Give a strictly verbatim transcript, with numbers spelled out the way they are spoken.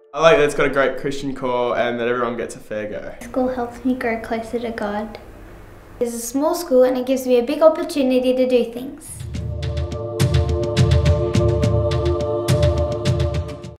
I like that it's got a great Christian core and that everyone gets a fair go. School helps me grow closer to God. It's a small school and it gives me a big opportunity to do things.